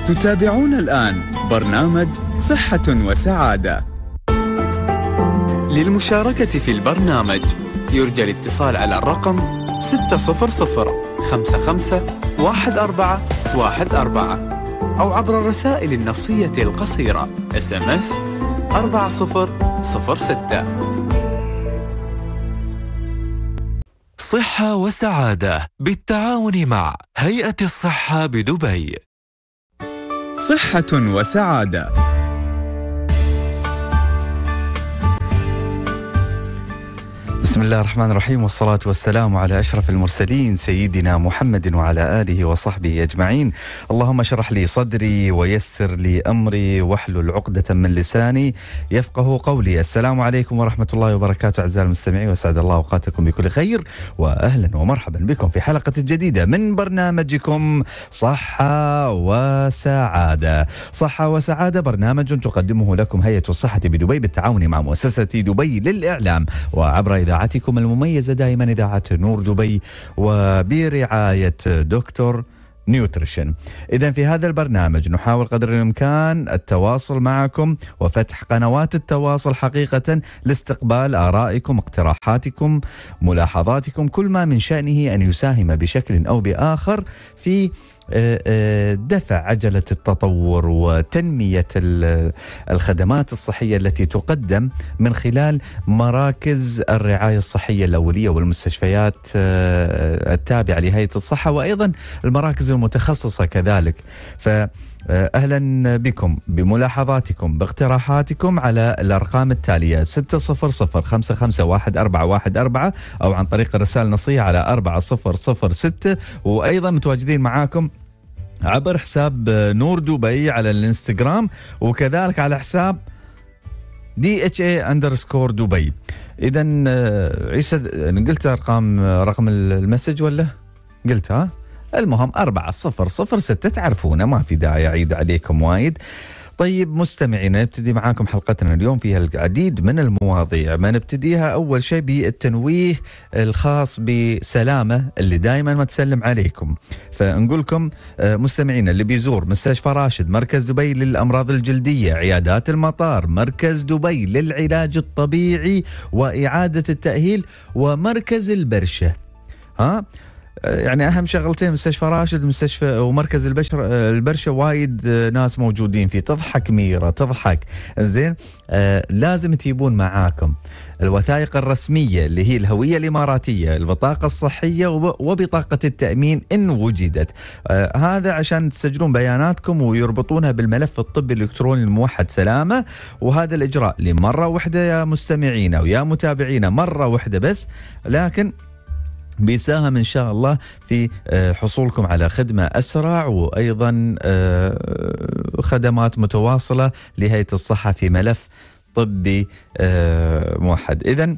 تتابعون الآن برنامج صحة وسعادة. للمشاركة في البرنامج يرجى الاتصال على الرقم 600-55-1414 أو عبر الرسائل النصية القصيرة SMS 4006. صحة وسعادة بالتعاون مع هيئة الصحة بدبي. صحة وسعادة. بسم الله الرحمن الرحيم، والصلاة والسلام على أشرف المرسلين سيدنا محمد وعلى آله وصحبه أجمعين. اللهم اشرح لي صدري ويسر لي أمري واحلل عقدة من لساني يفقه قولي. السلام عليكم ورحمة الله وبركاته أعزائي المستمعين، وسعد الله أوقاتكم بكل خير، وأهلا ومرحبا بكم في حلقة جديدة من برنامجكم صحة وسعادة. صحة وسعادة برنامج تقدمه لكم هيئة الصحة بدبي بالتعاون مع مؤسسة دبي للإعلام، وعبر إذاعتكم المميزة دائما إذاعة نور دبي، وبرعاية دكتور نيوتريشن. إذن في هذا البرنامج نحاول قدر الإمكان التواصل معكم وفتح قنوات التواصل حقيقة لاستقبال آرائكم، اقتراحاتكم، ملاحظاتكم، كل ما من شأنه أن يساهم بشكل أو بآخر في دفع عجلة التطور وتنمية الخدمات الصحية التي تقدم من خلال مراكز الرعاية الصحية الأولية والمستشفيات التابعة لهيئة الصحة، وأيضا المراكز المتخصصة كذلك. فأهلا بكم بملاحظاتكم باقتراحاتكم على الأرقام التالية 600-55-1414 أو عن طريق الرسائل النصية على 4006، وأيضا متواجدين معاكم عبر حساب نور دبي على الانستغرام، وكذلك على حساب DHA_دبي. إذن عيسى قلت رقم المسج ولا قلتها؟ المهم 4006، تعرفونه، ما في داعي أعيد عليكم وايد. طيب مستمعينا، نبتدي معاكم حلقتنا اليوم فيها العديد من المواضيع. ما نبتديها أول شيء بالتنويه الخاص بسلامة اللي دائما ما تسلم عليكم. فنقول لكم مستمعينا اللي بيزور مستشفى راشد، مركز دبي للأمراض الجلدية، عيادات المطار، مركز دبي للعلاج الطبيعي وإعادة التأهيل، ومركز البرشة، يعني أهم شغلتين مستشفى راشد مستشفى ومركز البرشة وايد ناس موجودين فيه. تضحك ميرا تضحك، زين. لازم تجيبون معاكم الوثائق الرسمية اللي هي الهوية الإماراتية، البطاقة الصحية، وبطاقة التأمين إن وجدت. هذا عشان تسجلون بياناتكم ويربطونها بالملف الطبي الإلكتروني الموحد سلامة. وهذا الإجراء لمرة واحدة يا مستمعينا ويا متابعينا، مرة واحدة بس، لكن بيساهم إن شاء الله في حصولكم على خدمة أسرع، وأيضا خدمات متواصلة لهيئة الصحة في ملف طبي موحد. إذن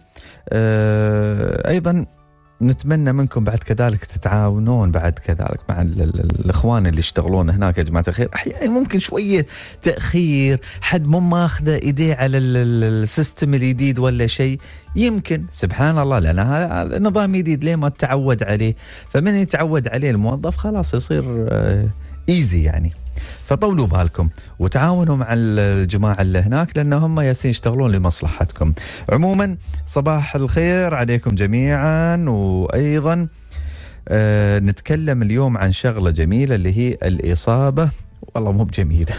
أيضا نتمنى منكم بعد كذلك تتعاونون بعد كذلك مع الإخوان اللي يشتغلون هناك يا جماعة الخير. أحيانا ممكن شوية تأخير، حد مو ماخذه إيديه على السيستم الجديد ولا شيء، يمكن سبحان الله، لأن هذا نظام جديد ليه ما تتعود عليه. فمن يتعود عليه الموظف خلاص يصير إيزي يعني. فطولوا بالكم وتعاونوا مع الجماعة اللي هناك، لأنهم ياسين يشتغلون لمصلحتكم. عموما صباح الخير عليكم جميعا. وأيضا نتكلم اليوم عن شغلة جميلة اللي هي الإصابة. والله مو بجميلة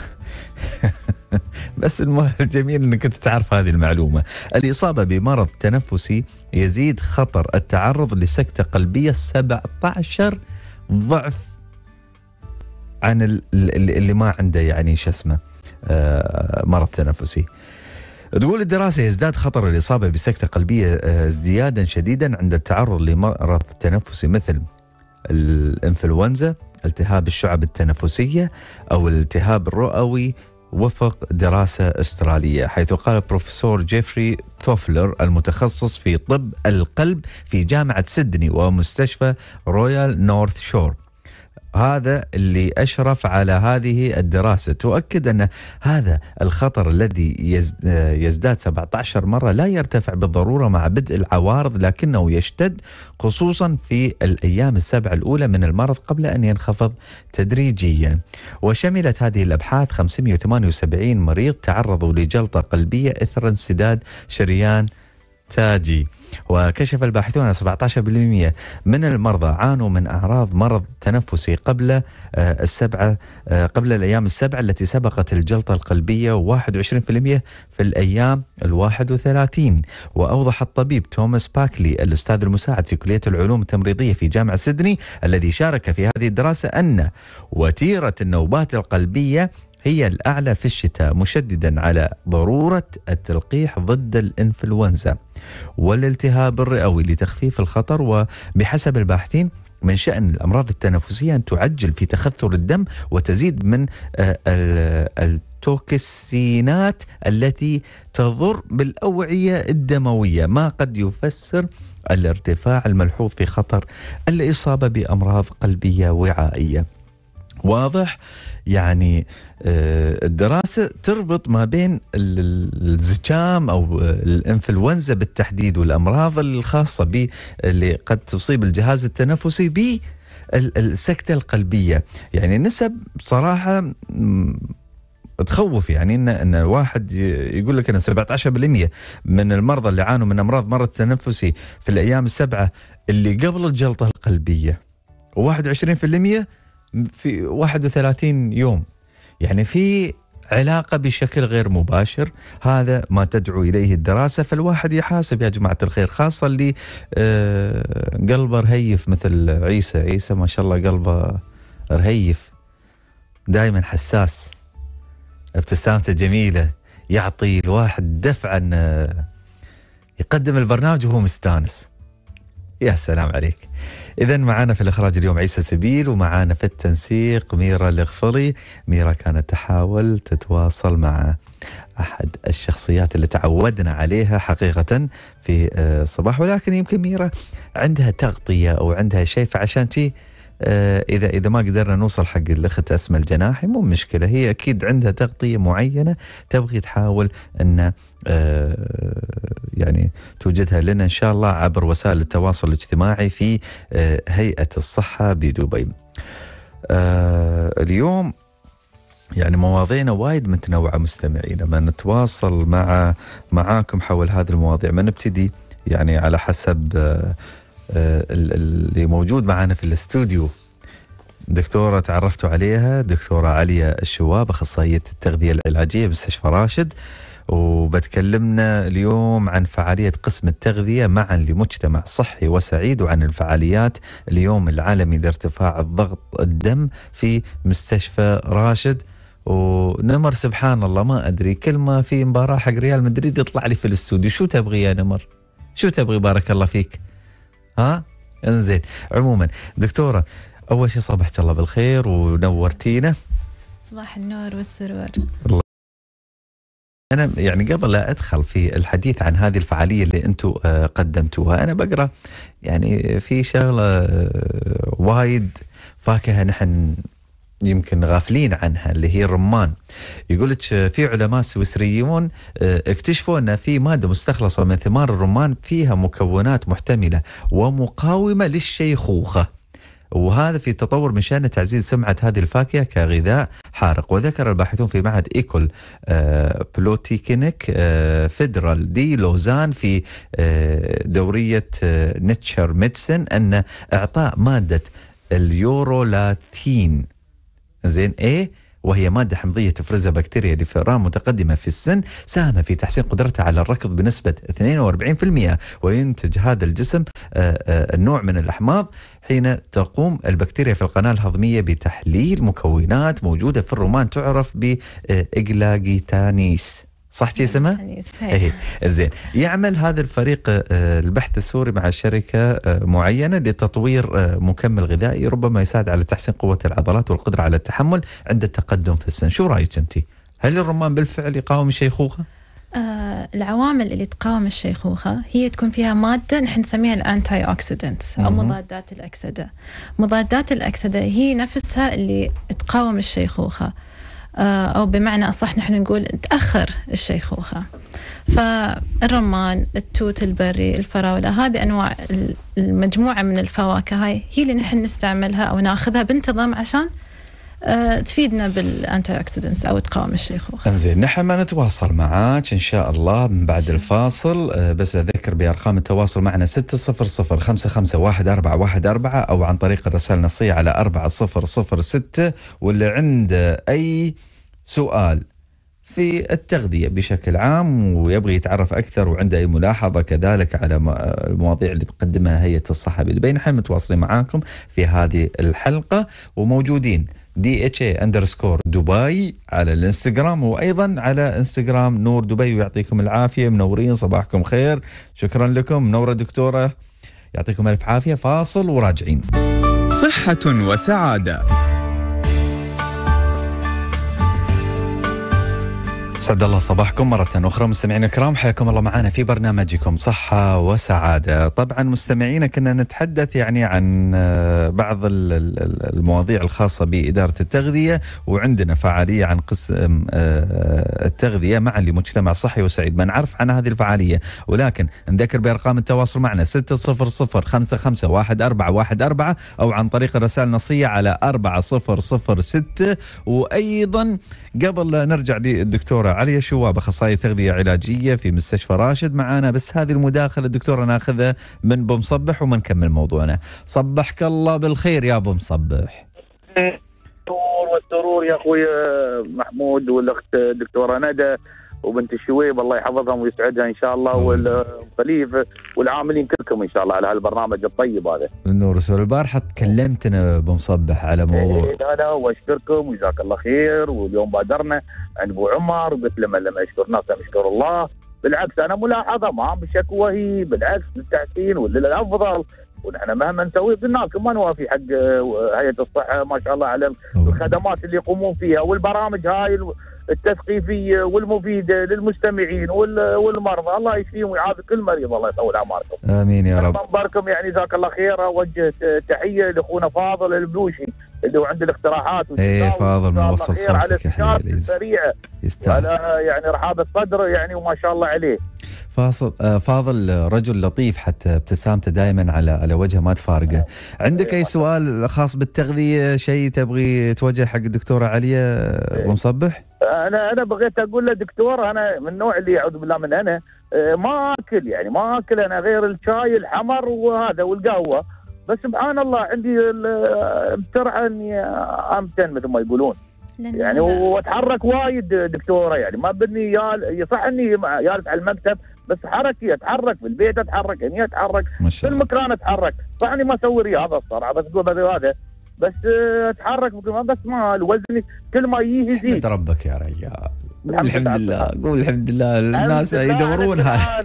بس الجميل أنك تعرف هذه المعلومة. الإصابة بمرض تنفسي يزيد خطر التعرض لسكتة قلبية 17 ضعف عن اللي ما عنده يعني مرض تنفسي. تقول الدراسة يزداد خطر الإصابة بسكتة قلبية ازديادا شديدا عند التعرض لمرض تنفسي مثل الإنفلونزا، التهاب الشعب التنفسية، أو الالتهاب الرئوي، وفق دراسة أسترالية، حيث قال البروفيسور جيفري توفلر المتخصص في طب القلب في جامعة سيدني ومستشفى رويال نورث شور هذا اللي أشرف على هذه الدراسة. تؤكد أن هذا الخطر الذي يزداد 17 مرة لا يرتفع بالضرورة مع بدء العوارض، لكنه يشتد خصوصا في الأيام السبع الأولى من المرض قبل أن ينخفض تدريجيا. وشملت هذه الأبحاث 578 مريض تعرضوا لجلطة قلبية إثر انسداد شريان تاجي. وكشف الباحثون أن 17% من المرضى عانوا من أعراض مرض تنفسي قبل الأيام السبعة التي سبقت الجلطة القلبية، و21% في الأيام 31. وأوضح الطبيب توماس باكلي الأستاذ المساعد في كلية العلوم التمريضية في جامعة سيدني الذي شارك في هذه الدراسة أن وتيرة النوبات القلبية هي الأعلى في الشتاء، مشددا على ضرورة التلقيح ضد الإنفلونزا والالتهاب الرئوي لتخفيف الخطر. وبحسب الباحثين من شأن الأمراض التنفسية أن تعجل في تخثر الدم وتزيد من التوكسينات التي تضر بالأوعية الدموية، ما قد يفسر الارتفاع الملحوظ في خطر الإصابة بأمراض قلبية وعائية. واضح يعني الدراسة تربط ما بين الزكام أو الإنفلونزا بالتحديد والأمراض الخاصة اللي قد تصيب الجهاز التنفسي بالسكتة القلبية. يعني نسب صراحة تخوف، يعني إن الواحد يقول لك أن 17% من المرضى اللي عانوا من أمراض مرض تنفسي في الأيام السبعة اللي قبل الجلطة القلبية، و21% في 31 يوم. يعني في علاقة بشكل غير مباشر، هذا ما تدعو إليه الدراسة. فالواحد يحاسب يا جماعة الخير، خاصة اللي قلبه رهيف مثل عيسى ما شاء الله قلبه رهيف، دائما حساس، ابتسامته جميلة، يعطي الواحد دفعة أن يقدم البرنامج وهو مستانس. يا سلام عليك. إذن معانا في الإخراج اليوم عيسى سبيل، ومعانا في التنسيق ميرا الغفري. ميرا كانت تحاول تتواصل مع أحد الشخصيات اللي تعودنا عليها حقيقة في الصباح، ولكن يمكن ميرا عندها تغطية أو عندها شيء، فعشان تي إذا ما قدرنا نوصل حق الأخت أسماء الجناحي مو مشكلة، هي أكيد عندها تغطية معينة تبغي تحاول أن يعني توجدها لنا إن شاء الله عبر وسائل التواصل الاجتماعي في هيئة الصحة بدبي. اليوم يعني مواضيعنا وايد متنوعة مستمعين، لما نتواصل معاكم حول هذه المواضيع ما نبتدي يعني على حسب اللي موجود معنا في الاستوديو. دكتورة تعرفتوا عليها، دكتورة عليا الشواب، أخصائية التغذية العلاجية بمستشفى راشد، وبتكلمنا اليوم عن فعالية قسم التغذية معا لمجتمع صحي وسعيد، وعن الفعاليات اليوم العالمي لارتفاع الضغط الدم في مستشفى راشد. ونمر سبحان الله ما أدري، كل ما في مباراة حق ريال مدريد يطلع لي في الاستوديو. شو تبغي يا نمر؟ شو تبغي؟ بارك الله فيك. ها انزين. عموما دكتورة، أول شيء صبحك الله بالخير ونورتينا. صباح النور والسرور. الله. أنا يعني قبل لا أدخل في الحديث عن هذه الفعالية اللي أنتم قدمتوها، أنا بقرأ يعني في شغلة وايد فاكهة نحن يمكن غافلين عنها اللي هي الرمان. يقولك في علماء سويسريون اكتشفوا أن في مادة مستخلصة من ثمار الرمان فيها مكونات محتملة ومقاومة للشيخوخة، وهذا في تطور من شأن تعزيز سمعة هذه الفاكهة كغذاء حارق. وذكر الباحثون في معهد إيكول بلوتيكينيك فيدرال دي لوزان في دورية نيتشر ميدسن أن إعطاء مادة اليورولاتين زين وهي مادة حمضية تفرزها بكتيريا لفئران متقدمة في السن ساهم في تحسين قدرتها على الركض بنسبة 42%. وينتج هذا الجسم النوع من الأحماض حين تقوم البكتيريا في القناة الهضمية بتحليل مكونات موجودة في الرمان تعرف بإجلاجيتانيس. صح شي اسمها؟ ايه زين. يعمل هذا الفريق البحث السوري مع شركة معينة لتطوير مكمل غذائي ربما يساعد على تحسين قوة العضلات والقدرة على التحمل عند التقدم في السن. شو رأيك انت؟ هل الرمان بالفعل يقاوم الشيخوخة؟ العوامل اللي تقاوم الشيخوخة هي تكون فيها مادة نحن نسميها الأنتي أوكسيدنتس أو مضادات الأكسدة. مضادات الأكسدة هي نفسها اللي تقاوم الشيخوخة، أو بمعنى أصح نحن نقول تأخر الشيخوخة. فالرمان، التوت البري، الفراولة، هذه أنواع المجموعة من الفواكه هاي هي اللي نحن نستعملها أو ناخذها بانتظام عشان تفيدنا بالانتي اوكسيدنتس او تقاوم الشيخوخه. زين، نحن ما نتواصل معاك ان شاء الله من بعد الفاصل، بس اذكر بارقام التواصل معنا 600551414 او عن طريق الرسائل النصيه على 4006. واللي عنده اي سؤال في التغذية بشكل عام ويبغى يتعرف أكثر وعنده أي ملاحظة كذلك على المواضيع اللي تقدمها هيئة الصحة بدبي، نحن متواصلين معاكم في هذه الحلقة وموجودين DHA_دبي على الانستغرام وأيضا على انستغرام نور دبي. ويعطيكم العافية، منورين، صباحكم خير، شكرا لكم، منورة دكتورة، يعطيكم ألف عافية. فاصل وراجعين. صحة وسعادة. سعد الله صباحكم مرة أخرى مستمعينا الكرام، حياكم الله معنا في برنامجكم صحة وسعادة. طبعا مستمعينا كنا نتحدث يعني عن بعض المواضيع الخاصة بإدارة التغذية، وعندنا فعالية عن قسم التغذية معا لمجتمع صحي وسعيد. ما نعرف عن هذه الفعالية، ولكن نذكر بأرقام التواصل معنا 600551414 أو عن طريق الرسائل النصية على 4006. وأيضا قبل نرجع للدكتورة عليا شواب، أخصائية تغذية علاجية في مستشفى راشد معانا، بس هذه المداخلة الدكتورة ناخذها من بو مصبح ومنكمل موضوعنا. صبحك الله بالخير يا بو مصبح. والسرور يا أخوي محمود والأخت دكتورة ندى وبنت الشويب، الله يحفظهم ويسعدها إن شاء الله، والخليفة والعاملين كلكم إن شاء الله على هالبرنامج الطيب هذا. النور رسول. البارحة تكلمتنا بمصبح على موضوع لا واشكركم وجزاك الله خير. واليوم بادرنا عند ابو عمر وقلت لما اشكر ناس اشكر الله. بالعكس انا ملاحظه ما بشكوى، هي بالعكس للتحسين وللافضل، ونحن مهما نسوي قلنا لكم ما نوافي حق هيئه الصحه ما شاء الله على الخدمات اللي يقومون فيها والبرامج هاي التثقيفيه والمفيده للمستمعين والمرضى. الله يشفيهم ويعافي كل مريض، الله يطول اعماركم. امين يا رب. منبركم يعني جزاك الله خير. اوجه تحيه لاخونا فاضل البلوشي اللي هو عنده الاقتراحات. فاضل من وصل صوتك يا حبيبي سريعه على يعني رحابه صدره يعني وما شاء الله عليه. فاضل رجل لطيف، حتى ابتسامته دائما على وجهه ما تفارقه. عندك اي سؤال خاص بالتغذيه، شيء تبغي توجه حق الدكتوره عليا ابو مصبح؟ انا بغيت اقول له دكتور، انا من النوع اللي اعوذ بالله من انا ما اكل انا غير الشاي الحمر وهذا والقهوه، بس سبحان الله عندي بسرعه اني امتن مثل ما يقولون يعني، واتحرك وايد دكتوره يعني ما بدني يصح اني جالس على المكتب بس حركي، اتحرك في البيت، اتحرك اني اتحرك في المكان، اتحرك صح اني ما اسوي رياضه الصراحه بس اقول هذا بس اتحرك بس ما الوزن كل ما يزيد. ربك يا رجال. الحمد لله، قول الحمد لله. الناس يدورونها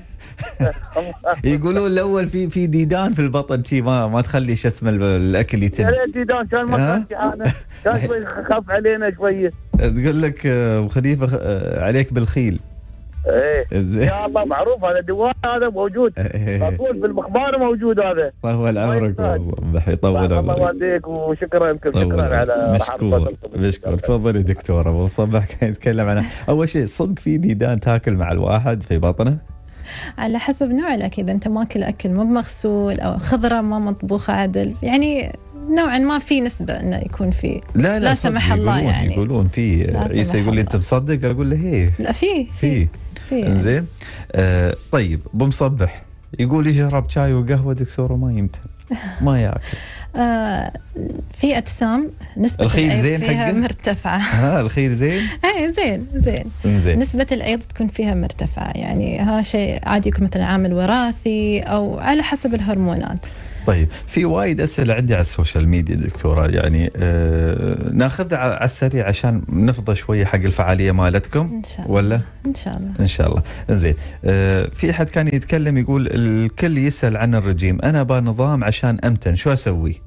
يقولون الاول في ديدان في البطن شي ما تخلي شو اسمه الاكل يتم. ديدان كان ما كان شوي خف علينا شويه. تقول لك ابو خليفه عليك بالخيل. ايه يا الله معروف هذا دواء هذا موجود طول في المخبار موجود هذا. طول عمرك وصبح يطول عمرك. الله يوديك وشكرا لكم، شكرا على مشكور. تفضلي دكتوره. ابو صبح كان يتكلم عنها. اول شيء صدق في ديدان تاكل مع الواحد في بطنه؟ على حسب نوع الاكل، اذا انت ماكل اكل مو مغسول او خضره ما مطبوخه عدل يعني نوعا ما في نسبه انه يكون في لا سمح الله يعني. يقولون في عيسى يقول لي انت مصدق؟ اقول له هي لا في انزين. طيب ابو مصبح يقول يشرب شاي وقهوه دكتور وما يمتن ما ياكل. في اجسام نسبه الخير زين فيها حقه؟ مرتفعه. الخير زين؟ اي زين. نسبه الايض تكون فيها مرتفعه يعني، ها شيء عادي يكون مثلا عامل وراثي او على حسب الهرمونات. طيب في وايد أسئلة عندي على السوشيال ميديا دكتورة يعني ناخذها على السريع عشان نفضى شوية حق الفعالية مالتكم إن شاء الله. ولا؟ إن شاء الله. زين. في حد كان يتكلم يقول الكل يسأل عن الرجيم، أنا بنظام عشان أمتن، شو أسوي؟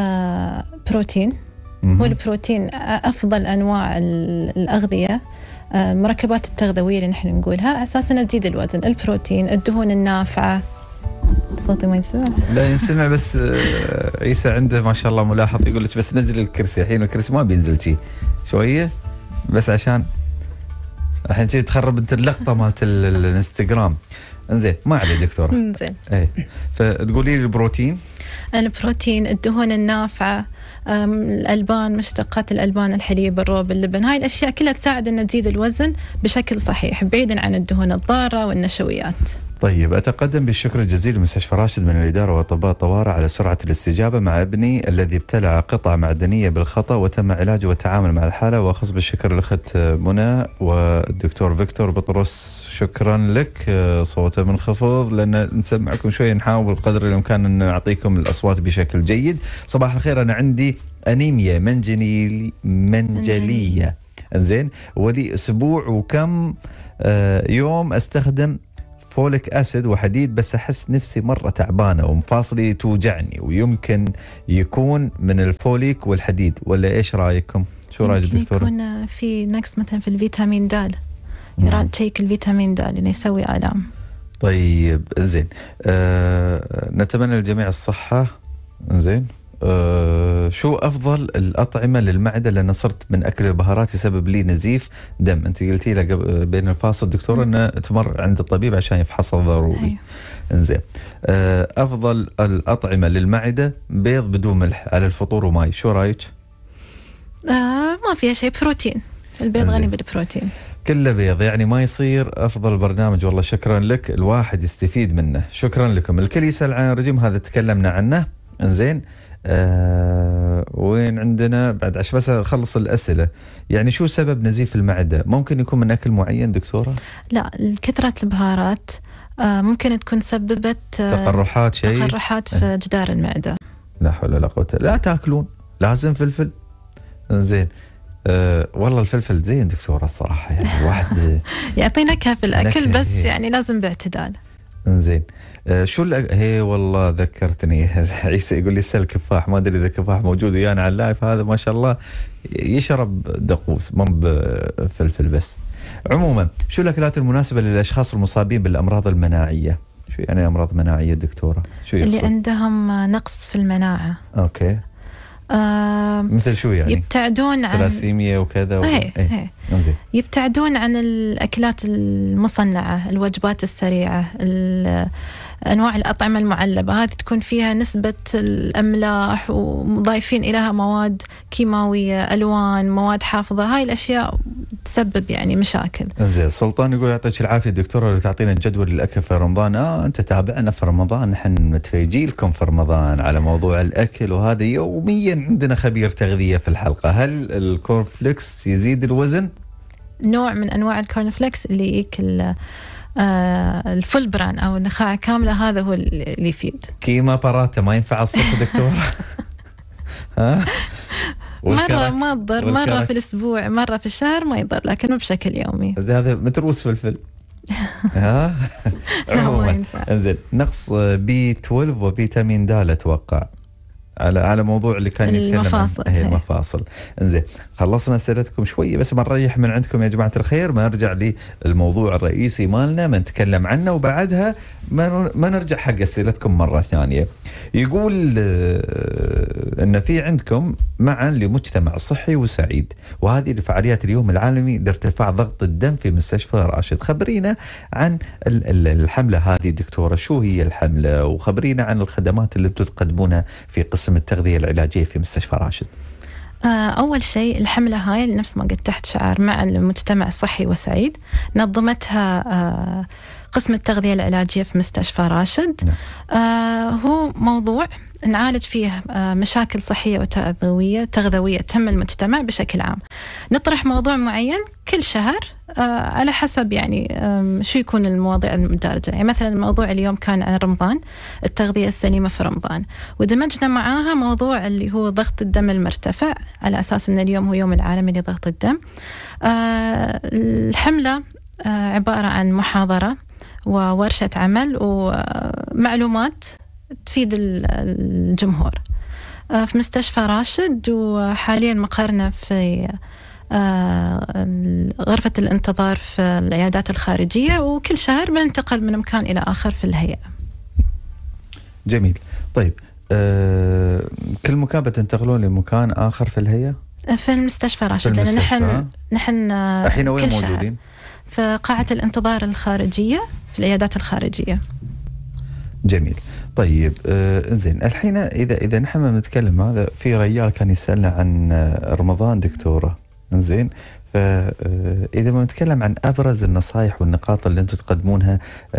بروتين. هو البروتين أفضل أنواع الأغذية المركبات التغذوية اللي نحن نقولها على أساس أنها تزيد الوزن، البروتين، الدهون النافعة. صوتي ما ينسمع؟ لا ينسمع، بس عيسى عنده ما شاء الله ملاحظ، يقول لك بس نزل الكرسي. الحين الكرسي ما بينزل شوية بس عشان الحين تخرب انت اللقطة مالت الانستغرام. انزين ما عليه دكتورة. انزين. ايه فتقولي لي البروتين، الدهون النافعة، الألبان، مشتقات الألبان، الحليب، الروب، اللبن، هاي الأشياء كلها تساعد أن تزيد الوزن بشكل صحيح بعيدا عن الدهون الضارة والنشويات. طيب، أتقدم بالشكر الجزيل لمستشفى راشد من الإدارة وأطباء الطوارئ على سرعة الاستجابة مع ابني الذي ابتلع قطعة معدنية بالخطأ وتم علاجه والتعامل مع الحالة. وأخص بالشكر الأخت منى والدكتور فيكتور بطرس. شكرا لك. صوته منخفض لأن نسمعكم شوية، نحاول قدر الإمكان أن نعطيكم الأصوات بشكل جيد. صباح الخير، أنا عندي أنيميا منجلية. انزين، ولي أسبوع وكم يوم أستخدم فوليك أسيد وحديد، بس أحس نفسي مرة تعبانة ومفاصلي توجعني، ويمكن يكون من الفوليك والحديد، ولا إيش رأيكم؟ شو رأيك دكتورة؟ يكون في نقص مثلا في الفيتامين د، يراد تشيك الفيتامين د اللي يسوي آلام. طيب زين، نتمنى للجميع الصحة. زين، شو أفضل الأطعمة للمعدة؟ لأن صرت من أكل البهارات يسبب لي نزيف دم. أنت قلتي لها بين الفاصل دكتورة أنه تمر عند الطبيب عشان يفحصها ضروري. إنزين، أفضل الأطعمة للمعدة بيض بدون ملح على الفطور وماي، شو رأيك؟ ما فيها شيء، بروتين، البيض غني بالبروتين، كله بيض يعني ما يصير. أفضل برنامج والله، شكرا لك، الواحد يستفيد منه. شكرا لكم. الكل يسأل عن الرجيم، هذا تكلمنا عنه. إنزين، وين عندنا بعد عشان بس أخلص الأسئلة. يعني شو سبب نزيف المعدة؟ ممكن يكون من أكل معين دكتورة؟ لا، كثرة البهارات ممكن تكون سببت تقرحات في جدار المعدة. لا حول ولا قوة. لا تاكلون، لازم فلفل. زين، والله الفلفل زين دكتورة الصراحة، يعني الواحد يعطي نكهة في الأكل، بس يعني لازم باعتدال. زين، شو هي والله ذكرتني. عيسى يقول لي سل كفاح، ما ادري اذا كفاح موجود ويانا على اللايف. هذا ما شاء الله يشرب دقوس مو بفلفل بس. عموما، شو الاكلات المناسبه للاشخاص المصابين بالامراض المناعيه؟ شو يعني امراض مناعيه دكتوره؟ شو يقصد؟ اللي عندهم نقص في المناعه. اوكي. مثل شو يعني؟ يبتعدون عن ثلاسيميا وكذا زين. يبتعدون عن الأكلات المصنعة، الوجبات السريعة، أنواع الأطعمة المعلبة، هذه تكون فيها نسبة الأملاح ومضايفين إليها مواد كيماوية، ألوان، مواد حافظة. هاي الأشياء تسبب يعني مشاكل. زين. سلطان يقول يعطيك العافية دكتورة اللي تعطينا جدول الأكل في رمضان. أنت تابعنا في رمضان، نحن متفيجي لكم في رمضان على موضوع الأكل، وهذا يوميا عندنا خبير تغذية في الحلقة. هل الكورنفليكس يزيد الوزن؟ نوع من أنواع الكورنفليكس اللي يأكل الفول بران أو النخاع كاملة، هذا هو اللي يفيد. كيما باراتا ما ينفع الصبح دكتورة؟ ها؟ مرة ما تضر، مرة في الأسبوع، مرة في الشهر ما يضر، لكن مو بشكل يومي. هذا متروس فلفل. ها؟ عموما انزين، نقص B12 وفيتامين د أتوقع على موضوع اللي كان يتكلم عن المفاصل. انزين، خلصنا اسئلتكم شويه، بس ما نريح من عندكم يا جماعه الخير، ما نرجع للموضوع الرئيسي مالنا، ما نتكلم عنه، وبعدها ما نرجع حق اسئلتكم مره ثانيه. يقول ان في عندكم معا لمجتمع صحي وسعيد، وهذه لفعاليات اليوم العالمي لارتفاع ضغط الدم في مستشفى راشد. خبرينا عن الحمله هذه دكتوره، شو هي الحمله، وخبرينا عن الخدمات اللي تقدمونها في قسم التغذية العلاجية في مستشفى راشد. أول شيء الحملة هاي نفس ما قلت تحت شعار مع المجتمع صحي وسعيد، نظمتها قسم التغذية العلاجية في مستشفى راشد. هو موضوع نعالج فيه مشاكل صحية وتغذوية تهم المجتمع بشكل عام. نطرح موضوع معين كل شهر على حسب يعني شو يكون المواضيع المدرجة. يعني مثلا الموضوع اليوم كان عن رمضان، التغذية السليمة في رمضان، ودمجنا معاها موضوع اللي هو ضغط الدم المرتفع على أساس أن اليوم هو يوم العالمي لضغط الدم. الحملة عبارة عن محاضرة وورشة عمل ومعلومات تفيد الجمهور في مستشفى راشد، وحاليا مقرنا في غرفة الانتظار في العيادات الخارجية، وكل شهر بننتقل من مكان إلى آخر في الهيئة. جميل. طيب كل مكان بتنتقلون لمكان آخر في الهيئة؟ في المستشفى راشد، لأن نحن الحين وين موجودين؟ في قاعة الانتظار الخارجية في العيادات الخارجية. جميل. طيب زين، الحين إذا نحن بنتكلم، هذا في رجال كان يسألنا عن رمضان دكتورة، زين، فإذا ما نتكلم عن أبرز النصائح والنقاط اللي أنتم تقدمونها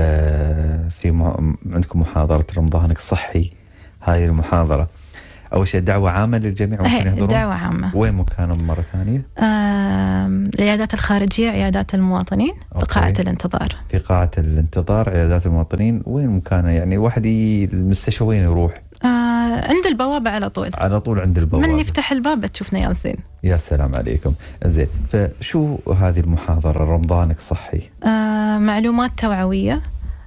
عندكم محاضرة رمضانك صحي، هاي المحاضرة أول شيء دعوة عامة للجميع ممكن يحضرون؟ دعوة عامة. وين مكانهم مرة ثانية؟ العيادات الخارجية، عيادات المواطنين في قاعة الانتظار. في قاعة الانتظار عيادات المواطنين، وين مكانها يعني واحد المستشفى وين يروح؟ عند البوابة على طول. على طول عند البوابة، من يفتح الباب تشوفنا جالسين. يا سلام عليكم. زين، فشو هذه المحاضرة رمضانك صحي؟ معلومات توعوية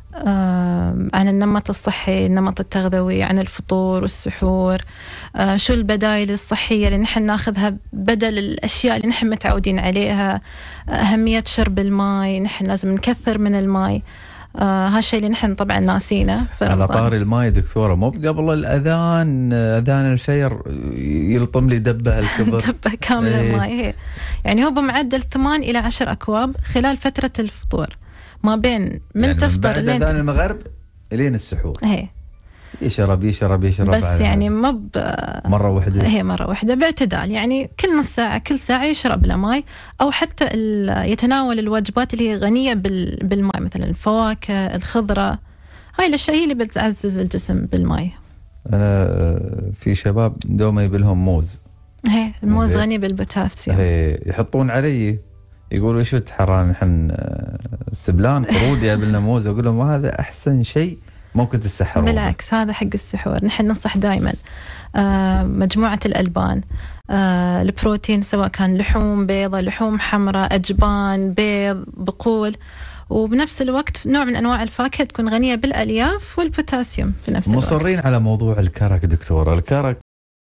عن النمط الصحي، النمط التغذوي، عن الفطور والسحور، شو البدائل الصحية اللي نحن ناخذها بدل الأشياء اللي نحن متعودين عليها، أهمية شرب الماء، نحن لازم نكثر من الماء. هالشيء اللي نحن طبعا ناسينه. على طار الماء دكتورة، مو قبل الأذان، أذان الفجر يلطم لي دبة الكبر دبة كاملة ماء، يعني هو بمعدل 8 إلى 10 أكواب خلال فترة الفطور، ما بين من يعني تفطر بعد أذان المغرب لين السحور. يشرب بس يعني ما مرة واحدة، هي مرة واحدة باعتدال، يعني كل نص ساعة كل ساعة يشرب له ماء، أو حتى يتناول الوجبات اللي هي غنية بالماء، مثلا الفواكه، الخضرة، هاي الأشياء هي اللي بتعزز الجسم بالماء. أنا في شباب دوما يبلهم موز، الموز غني بالبوتاسيوم، يحطون علي يقولوا شو تحران نحن السبلان قرود يقبلنا موز، أقول لهم هذا أحسن شيء ممكن تسحرون. بالعكس، هذا حق السحور. نحن ننصح دائما مجموعة الألبان، البروتين، سواء كان لحوم بيضة، لحوم حمراء، أجبان، بيض، بقول، وبنفس الوقت نوع من أنواع الفاكهة تكون غنية بالألياف والبوتاسيوم في نفس الوقت. مصرين على موضوع الكرك دكتورة، الكرك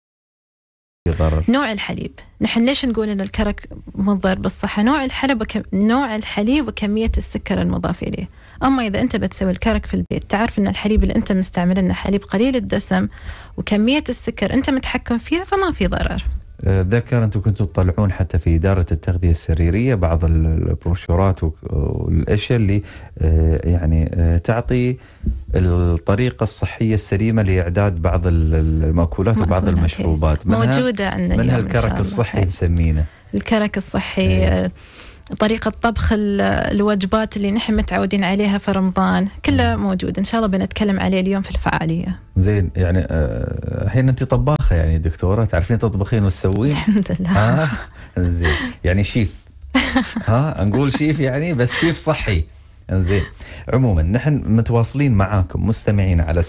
ضرر. نوع الحليب، نحن ليش نقول ان الكرك مضر بالصحة؟ نوع الحليب وكمية السكر المضاف إليه. أما إذا أنت بتسوي الكرك في البيت، تعرف أن الحليب اللي أنت مستعمله حليب قليل الدسم وكمية السكر أنت متحكم فيها، فما في ضرر. ذكر أنتم كنتوا تطلعون حتى في إدارة التغذية السريرية بعض البروشورات والأشياء اللي يعني تعطي الطريقة الصحية السليمة لإعداد بعض المأكولات وبعض المشروبات، موجودة عندنا منها الكرك الصحي مسمينه. الكرك الصحي، طريقة طبخ الوجبات اللي نحن متعودين عليها في رمضان، كلها موجود. إن شاء الله بنتكلم عليه اليوم في الفعالية. زين، يعني الحين أنت طباخة يعني دكتورة، تعرفين تطبخين وتسوين؟ الحمد لله. زين، يعني شيف. نقول شيف يعني، بس شيف صحي. زين، عموما نحن متواصلين معاكم مستمعين على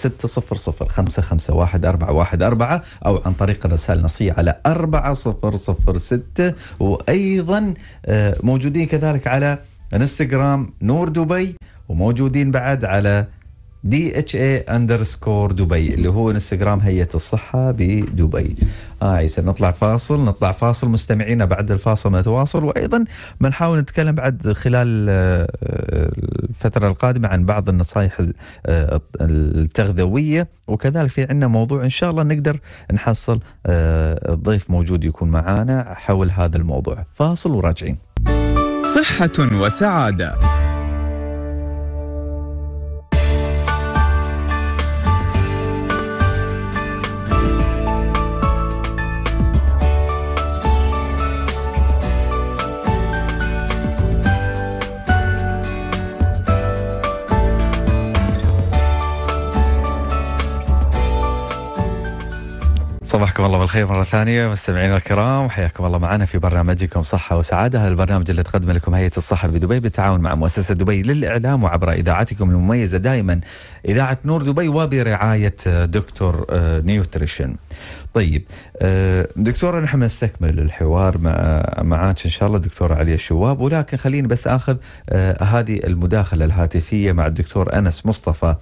605514414 أو عن طريق الرسائل النصية على 4006، وأيضا موجودين كذلك على انستغرام نور دبي، وموجودين بعد على DHA_دبي اللي هو انستغرام هيئة الصحة بدبي. عيسى، نطلع فاصل مستمعينا، بعد الفاصل نتواصل، وأيضا بنحاول نتكلم بعد خلال الفترة القادمة عن بعض النصائح التغذوية، وكذلك في عندنا موضوع إن شاء الله نقدر نحصل الضيف موجود يكون معانا حول هذا الموضوع. فاصل وراجعين. صحة وسعادة. صباحكم الله بالخير مرة ثانية مستمعينا الكرام، حياكم الله معنا في برنامجكم صحة وسعادة. هذا البرنامج اللي تقدم لكم هيئة الصحة بدبي بالتعاون مع مؤسسة دبي للإعلام وعبر إذاعتكم المميزة دائما إذاعة نور دبي وبرعاية دكتور نيوتريشن. طيب دكتورة، نحن نستكمل الحوار معاك إن شاء الله دكتورة عليا الشواب، ولكن خليني بس أخذ هذه المداخلة الهاتفية مع الدكتور أنس مصطفى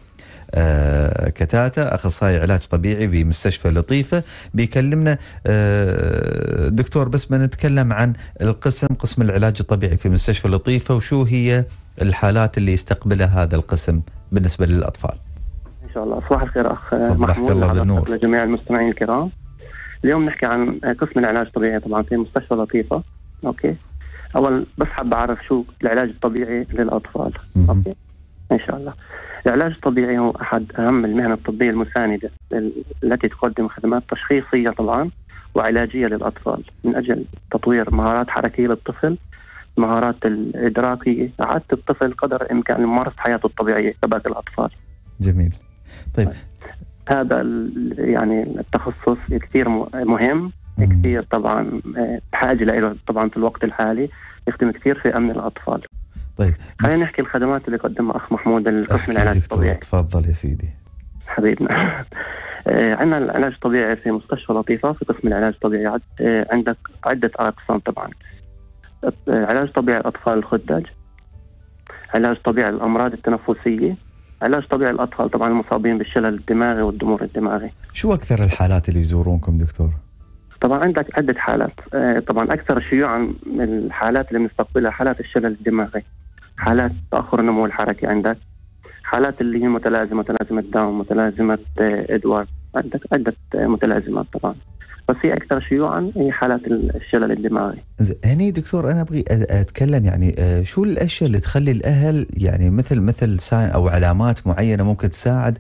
كتاتا، أخصائي علاج طبيعي بمستشفى لطيفة، بيكلمنا. دكتور، بس بنتكلم عن قسم العلاج الطبيعي في مستشفى لطيفة، وشو هي الحالات اللي يستقبلها هذا القسم بالنسبة للأطفال؟ إن شاء الله. صباح الخير أخ محمود، الله بالنور لجميع المستمعين الكرام. اليوم نحكي عن قسم العلاج الطبيعي طبعا في مستشفى لطيفة. أوكي، أول بس حاب أعرف شو العلاج الطبيعي للأطفال. أوكي إن شاء الله. العلاج الطبيعي هو أحد أهم المهن الطبية المساندة التي تقدم خدمات تشخيصية طبعا وعلاجية للأطفال من أجل تطوير مهارات حركية للطفل، مهارات الإدراكية، إعادة الطفل قدر الإمكان لممارسة حياته الطبيعية كباقي الأطفال. جميل. طيب هذا يعني التخصص كثير مهم، كثير طبعا بحاجة له طبعا في الوقت الحالي، يخدم كثير في أمن الأطفال. طيب خلينا نحكي الخدمات اللي قدمها أخ محمود القسم العلاج الطبيعي. تفضل يا سيدي حبيبنا. عندنا العلاج الطبيعي في مستشفى لطيفة. في قسم العلاج الطبيعي عندك عدة أقسام طبعا. علاج طبيعي الأطفال الخدج، علاج طبيعي الأمراض التنفسية، علاج طبيعي الأطفال طبعا المصابين بالشلل الدماغي والضمور الدماغي. شو أكثر الحالات اللي يزورونكم دكتور؟ طبعا عندك عدة حالات. طبعا أكثر شيوعا من الحالات اللي بنستقبلها حالات الشلل الدماغي، حالات تأخر النمو الحركي، عندك حالات اللي هي متلازمة داون، متلازمة إدوارد، عندك عدة متلازمات طبعا، بس هي أكثر شيوعا هي حالات الشلل الدماغي. هني دكتور أنا أبغي أتكلم يعني شو الأشياء اللي تخلي الأهل يعني مثل ساين أو علامات معينة ممكن تساعد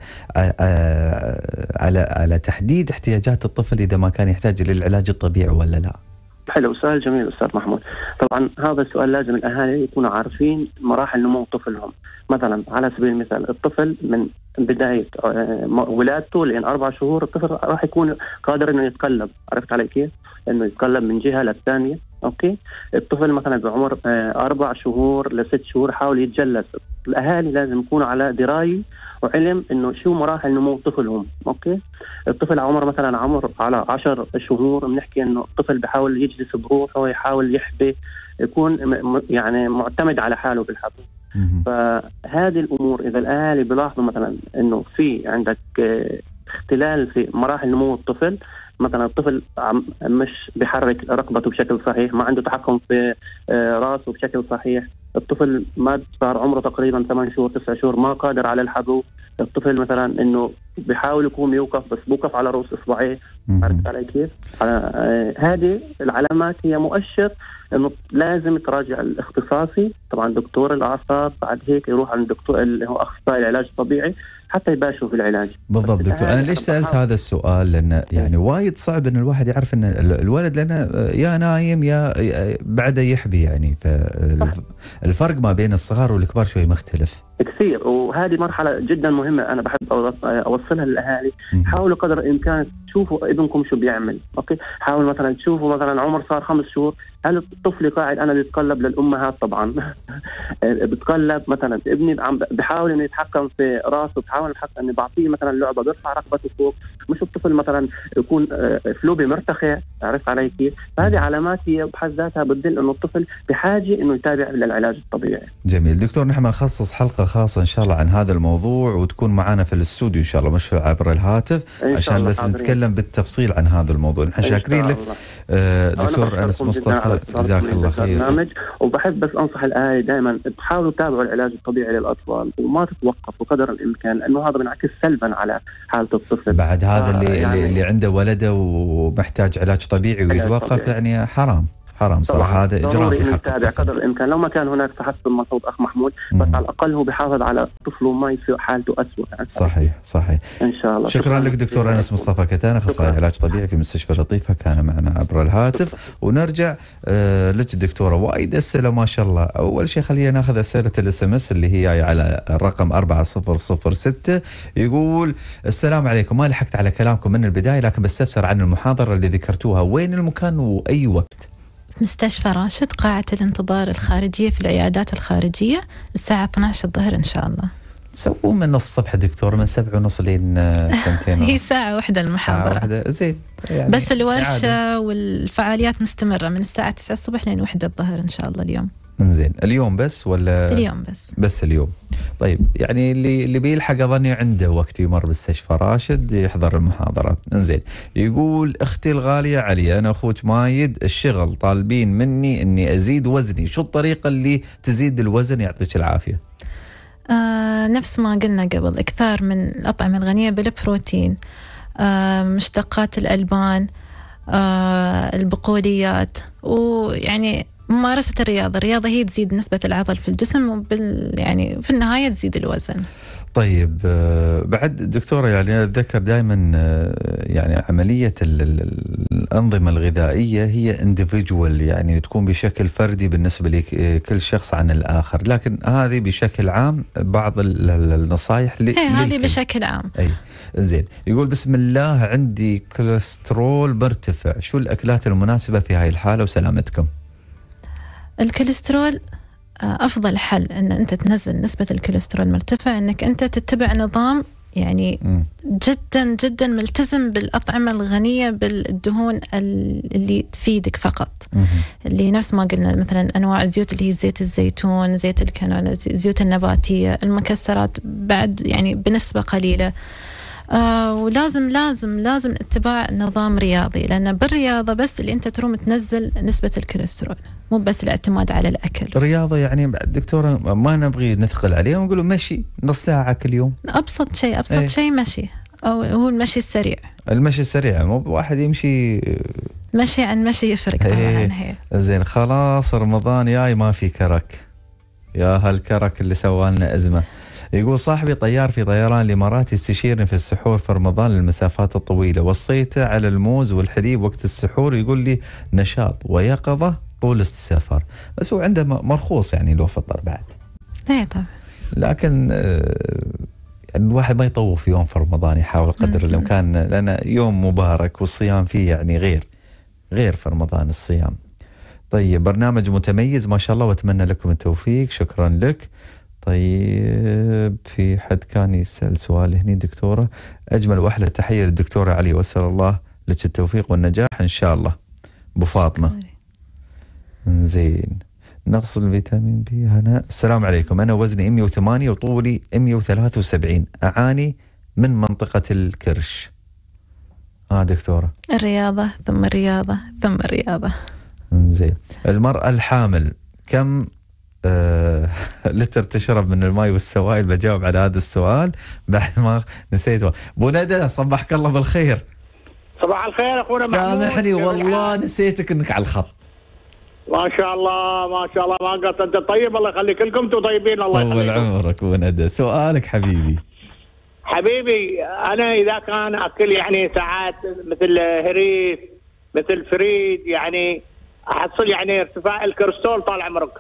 على تحديد احتياجات الطفل إذا ما كان يحتاج للعلاج الطبيعي ولا لا؟ حلو، سؤال جميل أستاذ محمود. طبعا هذا السؤال لازم الأهالي يكونوا عارفين مراحل نمو طفلهم. مثلا على سبيل المثال الطفل من بداية ولادته لين 4 شهور الطفل راح يكون قادر إنه يتقلب، عرفت علي كيف؟ إنه يتقلب من جهة للثانية. أوكي، الطفل مثلا بعمر 4 شهور ل6 شهور حاول يتجلس. الأهالي لازم يكونوا على دراية وعلم إنه شو مراحل نمو طفلهم. أوكي، الطفل عمر مثلا على 10 شهور بنحكي إنه الطفل بيحاول يجلس بروحه، يحاول يحبي، يكون يعني معتمد على حاله في الحضن. فهذه الأمور إذا الأهالي بيلاحظوا مثلا إنه في عندك اختلال في مراحل نمو الطفل، مثلا الطفل مش بيحرك رقبته بشكل صحيح، ما عنده تحكم في راسه بشكل صحيح، الطفل ما صار عمره تقريبا 8 شهور 9 شهور ما قادر على الحبو، الطفل مثلا انه بيحاول يقوم يوقف بس بوقف على رؤوس اصبعيه، عرفت علي كيف؟ هذه العلامات هي مؤشر انه لازم تراجع الاختصاصي طبعا دكتور الاعصاب، بعد هيك يروح عند الدكتور اللي هو اخصائي العلاج الطبيعي حتى يباشروا في العلاج. بالضبط دكتور، انا ليش سالت هذا السؤال؟ لان يعني وايد صعب ان الواحد يعرف ان الولد لانه يا نايم يا بعده يحبي، يعني فالفرق ما بين الصغار والكبار شوي مختلف كثير، وهذه مرحله جدا مهمه انا بحب اوصلها للاهالي. حاولوا قدر الامكان تشوفوا ابنكم شو بيعمل. اوكي، حاولوا مثلا تشوفوا مثلا عمر صار 5 شهور، هل الطفل قاعد انا بيتقلب للامهات طبعا بتقلب مثلا ابني عم بحاول انه يتحكم في راسه، بحاول يتحكم اني بعطيه مثلا لعبه بيرفع رقبته فوق، مش الطفل مثلا يكون فلوبي مرتخي، عرفت علي كيف؟ فهذه علامات هي بحد ذاتها بتدل انه الطفل بحاجه انه يتابع للعلاج الطبيعي. جميل دكتور، نحن نخصص حلقه خاصه ان شاء الله عن هذا الموضوع وتكون معنا في الاستوديو ان شاء الله، مش عبر الهاتف، عشان بس نتكلم بالتفصيل عن هذا الموضوع. نحن شاكرين لك دكتور أنس مصطفى، جزاك الله خير. وبحب بس انصح الاهالي دائما تحاولوا تتابعوا العلاج الطبيعي للاطفال وما تتوقفوا قدر الامكان، لانه هذا بينعكس سلبا على حاله الطفل. بعد هذا اللي عنده ولده ومحتاج علاج طبيعي ويتوقف يعني حرام صراحه، هذا اجرام في حق الطفل قدر الامكان. لو ما كان هناك تحسن ملحوظ اخ محمود، بس على الاقل هو بيحافظ على طفله وما يصير حالته اسوء. صحيح ان شاء الله. شكرا لك دكتور أنس مصطفى كتان، اخصائي علاج طبيعي في مستشفى لطيفة، كان معنا عبر الهاتف. ونرجع لك دكتوره، وايد اسئله ما شاء الله. اول شيء خلينا ناخذ اسئله الاس اللي هي على الرقم 4006. يقول السلام عليكم، ما لحقت على كلامكم من البدايه لكن بستفسر عن المحاضره اللي ذكرتوها، وين المكان واي وقت؟ مستشفى راشد، قاعة الانتظار الخارجية في العيادات الخارجية، الساعة 12 الظهر إن شاء الله. سووا من الصبح دكتور، من 7:30 لين 2:30. هي ساعة واحدة المحاضرة. ساعة واحدة زين يعني، بس الورشة والفعاليات مستمرة من الساعة 9 الصبح لين 1 الظهر إن شاء الله اليوم. انزين اليوم بس ولا؟ اليوم بس اليوم. طيب يعني اللي بيلحق اظني عنده وقت يمر بالمستشفى راشد يحضر المحاضرة. انزين يقول اختي الغالية علي انا اخوك مايد الشغل طالبين مني اني ازيد وزني، شو الطريقة اللي تزيد الوزن يعطيك العافية؟ نفس ما قلنا قبل، اكثار من الأطعمة الغنية بالبروتين، مشتقات الألبان، البقوليات، ويعني ممارسة الرياضة هي تزيد نسبة العضل في الجسم يعني في النهاية تزيد الوزن. طيب بعد دكتورة يعني أتذكر دائما يعني عملية الأنظمة الغذائية هي individual، يعني تكون بشكل فردي بالنسبة لكل شخص عن الآخر، لكن هذه بشكل عام بعض النصائح هذه بشكل عام. أي زين. يقول بسم الله عندي كوليسترول مرتفع، شو الأكلات المناسبة في هاي الحالة وسلامتكم؟ الكوليسترول أفضل حل أن أنت تنزل نسبة الكوليسترول مرتفع أنك أنت تتبع نظام يعني جدا جدا ملتزم بالأطعمة الغنية بالدهون اللي تفيدك فقط، اللي نفس ما قلنا مثلا أنواع الزيوت اللي هي زيت الزيتون، زيت الكانولا، الزيوت النباتية، المكسرات بعد يعني بنسبة قليلة. ولازم لازم اتباع نظام رياضي، لأن بالرياضة بس اللي أنت تروم تنزل نسبة الكوليسترول، مو بس الاعتماد على الأكل. الرياضة يعني دكتورة ما نبغي نثقل عليها ونقول مشي نص ساعة كل يوم، أبسط شيء مشي، أو هو المشي السريع. المشي السريع مو واحد يمشي مشي عن مشي يفرق طبعا. هي زين. خلاص رمضان جاي ما في كرك، يا هالكرك اللي سوالنا أزمة. يقول صاحبي طيار في طيران الإمارات يستشيرني في السحور في رمضان للمسافات الطويلة، وصيته على الموز والحليب وقت السحور، يقول لي نشاط ويقظة طول السفر، بس هو عنده مرخوص يعني لو فطر بعد. ايه طبعا. لكن الواحد ما يطوف يوم في رمضان، يحاول قدر الإمكان، لأن يوم مبارك والصيام فيه يعني غير في رمضان الصيام. طيب برنامج متميز ما شاء الله وأتمنى لكم التوفيق، شكرا لك. طيب في حد كان يسأل سؤال هني دكتورة، أجمل وأحلى تحية للدكتورة علي وأسأل الله لك التوفيق والنجاح إن شاء الله. أبو فاطمة. زين. نقص الفيتامين بي. هنا السلام عليكم، أنا وزني 108 وطولي 173، أعاني من منطقة الكرش. دكتورة الرياضة ثم الرياضة ثم الرياضة. زين. المرأة الحامل كم لتر تشرب من الماء والسوائل؟ بجاوب على هذا السؤال بعد ما نسيته. ابو ندى صبحك الله بالخير. صباح الخير اخونا محمود. سامحني والله نسيتك انك على الخط. ما شاء الله ما قصرت، انت طيب الله يخليك، كلكم انتم طيبين الله يخليك. طول عمرك ابو ندى. سؤالك حبيبي. انا اذا كان اكل يعني ساعات مثل هريس مثل فريد يعني احصل يعني ارتفاع الكوليسترول طال عمرك.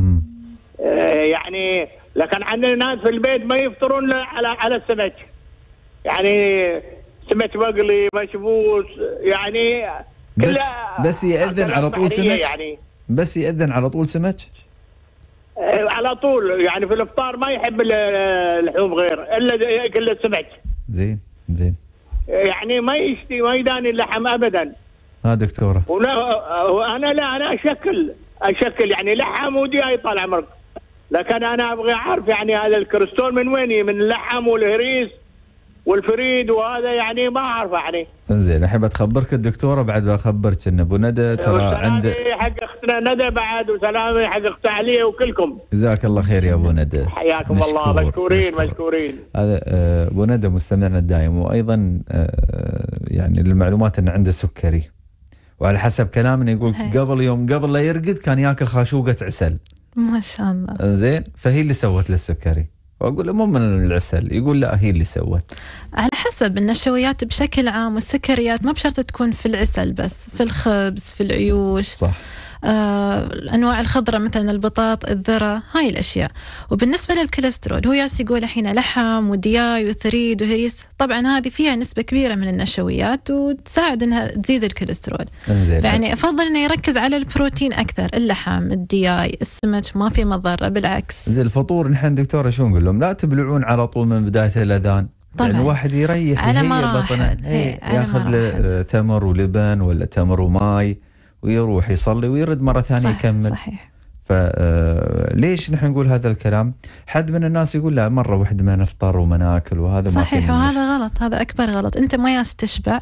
يعني لكن عندنا ناس في البيت ما يفطرون على السمك، يعني سمك مقلي مشبوس يعني بس يأذن على طول سمك يعني. بس يأذن على طول سمك على طول، يعني في الافطار ما يحب اللحوم غير الا ياكل السمك. زين يعني ما يداني اللحم ابدا. دكتوره انا اشكل يعني لحم ودياي طال عمرك، لكن انا ابغى اعرف يعني هذا الكوليسترول من وين، من اللحم والهريس والفريد وهذا يعني ما اعرف يعني. زين احب اخبرك الدكتوره بعد بخبرك ان ابو ندى ترى عنده حق اختنا ندى بعد، وسلامي حق اختي عليا وكلكم. جزاك الله خير يا ابو ندى. حياكم الله. مشكورين. هذا ابو ندى مستمعنا الدائم، وايضا يعني للمعلومات ان عنده سكري، وعلى حسب كلامنا يقول قبل لا يرقد كان ياكل خاشوقة عسل. ما شاء الله. زين فهي اللي سوت له السكري، واقول له مو من العسل، يقول لا هي اللي سوت. على حسب النشويات بشكل عام والسكريات ما بشرط تكون في العسل بس، في الخبز، في العيوش. صح. أنواع الخضرة مثلا البطاط، الذرة، هاي الأشياء. وبالنسبة للكوليسترول هو يقول الحين لحم ودياي وثريد وهريس، طبعا هذه فيها نسبة كبيرة من النشويات وتساعد أنها تزيد الكوليسترول. يعني أفضل أنه يركز على البروتين أكثر، اللحم، الدياي، السمك ما في مضرة بالعكس. زي الفطور نحن دكتورة شو نقول لهم؟ لا تبلعون على طول من بداية الأذان، طبعا يعني الواحد يريح على يهيئ بطنه، ياخذ له تمر ولبن ولا تمر وماي ويروح يصلي ويرد مرة ثانية يكمل. صحيح. فليش نحن نقول هذا الكلام؟ حد من الناس يقول لا مرة واحدة ما نفطر وما ناكل وهذا ما صحيح، وهذا غلط، هذا أكبر غلط. أنت ما ياس تشبع